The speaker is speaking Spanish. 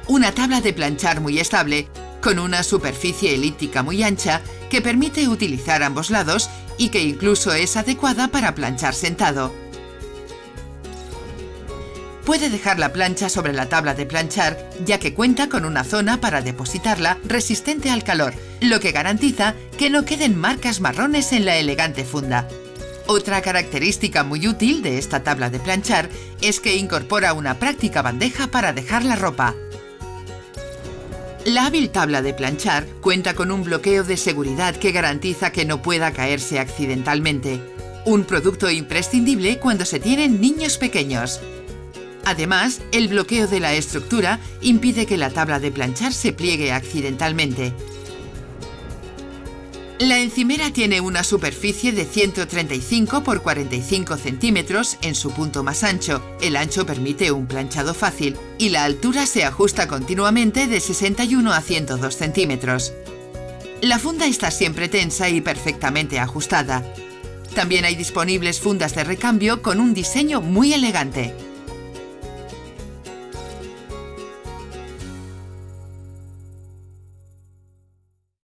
Una tabla de planchar muy estable, con una superficie elíptica muy ancha que permite utilizar ambos lados y que incluso es adecuada para planchar sentado. Puede dejar la plancha sobre la tabla de planchar, ya que cuenta con una zona para depositarla resistente al calor, lo que garantiza que no queden marcas marrones en la elegante funda. Otra característica muy útil de esta tabla de planchar es que incorpora una práctica bandeja para dejar la ropa. La hábil tabla de planchar cuenta con un bloqueo de seguridad que garantiza que no pueda caerse accidentalmente. Un producto imprescindible cuando se tienen niños pequeños. Además, el bloqueo de la estructura impide que la tabla de planchar se pliegue accidentalmente. La encimera tiene una superficie de 135 por 45 centímetros en su punto más ancho. El ancho permite un planchado fácil y la altura se ajusta continuamente de 61 a 102 centímetros. La funda está siempre tensa y perfectamente ajustada. También hay disponibles fundas de recambio con un diseño muy elegante.